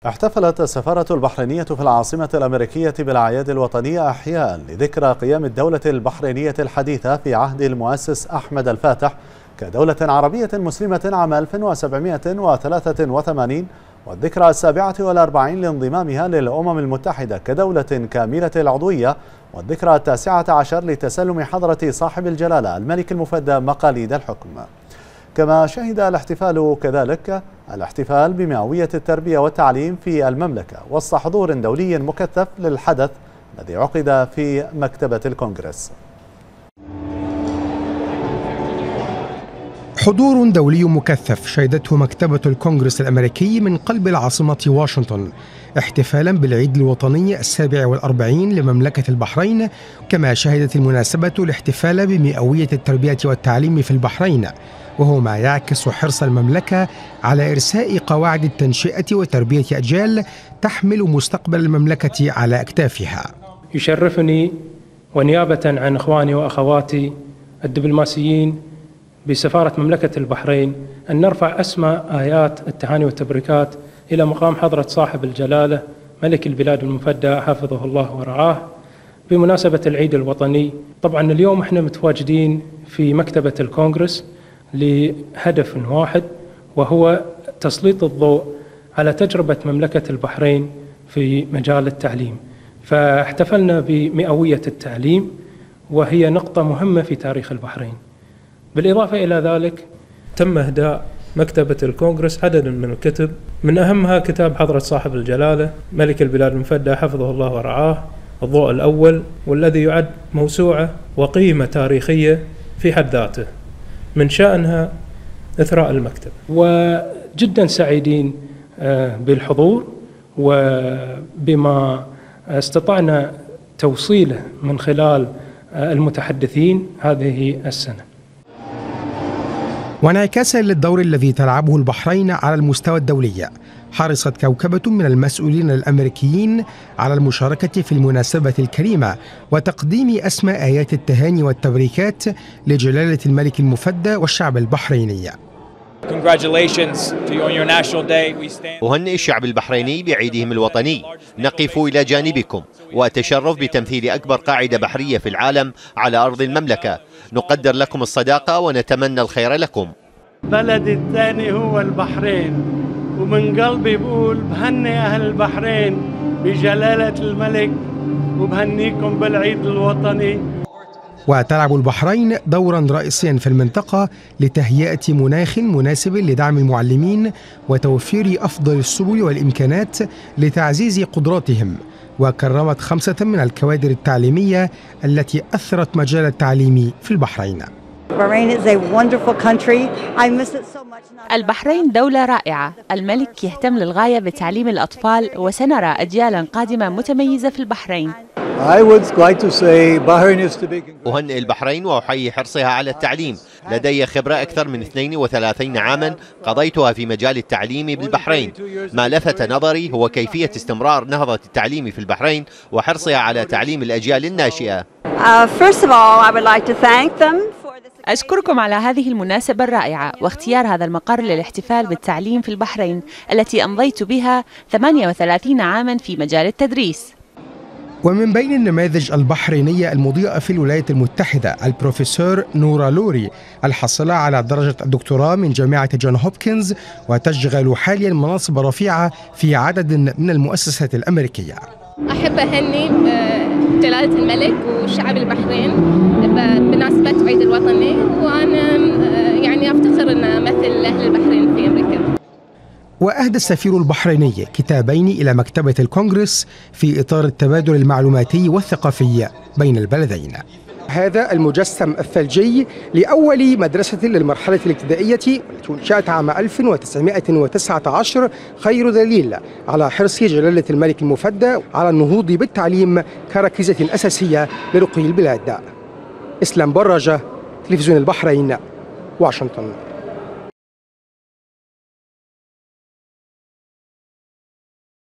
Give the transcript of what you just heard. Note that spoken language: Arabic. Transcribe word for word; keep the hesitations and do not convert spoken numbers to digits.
احتفلت السفارة البحرينية في العاصمة الأمريكية بالأعياد الوطنية أحياء لذكرى قيام الدولة البحرينية الحديثة في عهد المؤسس أحمد الفاتح كدولة عربية مسلمة عام ألف وسبعمائة وثلاثة وثمانين، والذكرى السابعة والأربعين لانضمامها للأمم المتحدة كدولة كاملة العضوية، والذكرى التاسعة عشر لتسلم حضرة صاحب الجلالة الملك المفدى مقاليد الحكم. كما شهد الاحتفال كذلك الاحتفال بمئوية التربية والتعليم في المملكة وسط حضور دولي مكثف للحدث الذي عقد في مكتبة الكونغرس. حضور دولي مكثف شهدته مكتبة الكونغرس الأمريكي من قلب العاصمة واشنطن احتفالا بالعيد الوطني السابع والأربعين لمملكة البحرين، كما شهدت المناسبة الاحتفال بمئوية التربية والتعليم في البحرين، وهو ما يعكس حرص المملكة على إرساء قواعد التنشئة وتربية أجيال تحمل مستقبل المملكة على أكتافها. يشرفني ونيابة عن إخواني وأخواتي الدبلوماسيين بسفارة مملكة البحرين أن نرفع أسمى آيات التهاني والتبريكات إلى مقام حضرة صاحب الجلالة ملك البلاد المفدى حفظه الله ورعاه بمناسبة العيد الوطني. طبعا اليوم احنا متواجدين في مكتبة الكونغرس لهدف واحد، وهو تسليط الضوء على تجربة مملكة البحرين في مجال التعليم. فاحتفلنا بمئوية التعليم وهي نقطة مهمة في تاريخ البحرين. بالإضافة إلى ذلك تم إهداء مكتبة الكونغرس عدد من الكتب، من أهمها كتاب حضرة صاحب الجلالة ملك البلاد المفدى حفظه الله ورعاه الضوء الأول، والذي يعد موسوعة وقيمة تاريخية في حد ذاته من شأنها إثراء المكتب. وجدا سعيدين بالحضور وبما استطعنا توصيله من خلال المتحدثين هذه السنة. وانعكاسا للدور الذي تلعبه البحرين على المستوى الدولي، حرصت كوكبة من المسؤولين الأمريكيين على المشاركة في المناسبة الكريمة وتقديم أسمى آيات التهاني والتبريكات لجلالة الملك المفدى والشعب البحريني. أهنئ الشعب البحريني بعيدهم الوطني، نقف إلى جانبكم وأتشرف بتمثيل أكبر قاعدة بحرية في العالم على أرض المملكة. نقدر لكم الصداقة ونتمنى الخير لكم. بلدي الثاني هو البحرين، ومن قلبي بقول بهني أهل البحرين بجلالة الملك وبهنيكم بالعيد الوطني. وتلعب البحرين دورا رئيسيا في المنطقة لتهيئة مناخ مناسب لدعم المعلمين وتوفير أفضل السبل والإمكانات لتعزيز قدراتهم، وكرمت خمسة من الكوادر التعليمية التي أثرت مجال التعليم في البحرين. البحرين دولة رائعة، الملك يهتم للغاية بتعليم الأطفال، وسنرى أجيالا قادمة متميزة في البحرين. أهنئ البحرين وأحيي حرصها على التعليم. لدي خبرة أكثر من اثنين وثلاثين عاما قضيتها في مجال التعليم بالبحرين. ما لفت نظري هو كيفية استمرار نهضة التعليم في البحرين وحرصها على تعليم الأجيال الناشئة. أشكركم على هذه المناسبة الرائعة واختيار هذا المقر للاحتفال بالتعليم في البحرين التي أمضيت بها ثمانية وثلاثين عاما في مجال التدريس. ومن بين النماذج البحرينية المضيئة في الولايات المتحدة البروفيسور نورا لوري الحاصلة على درجة الدكتوراه من جامعة جون هوبكنز، وتشغل حاليا مناصب رفيعة في عدد من المؤسسات الأمريكية. أحب أهني جلالة الملك وشعب البحرين بمناسبة عيد الوطني، وأنا يعني أفتخر أن أمثل أهل البحرين في أمريكا. وأهدى السفير البحريني كتابين إلى مكتبة الكونغرس في إطار التبادل المعلوماتي والثقافي بين البلدين. هذا المجسم الثلجي لأول مدرسة للمرحلة الابتدائية التي انشأت عام ألف وتسعمائة وتسعة عشر خير دليل على حرص جلالة الملك المفدى على النهوض بالتعليم كركيزة أساسية لرقي البلاد. إسلام براجة، تلفزيون البحرين، واشنطن.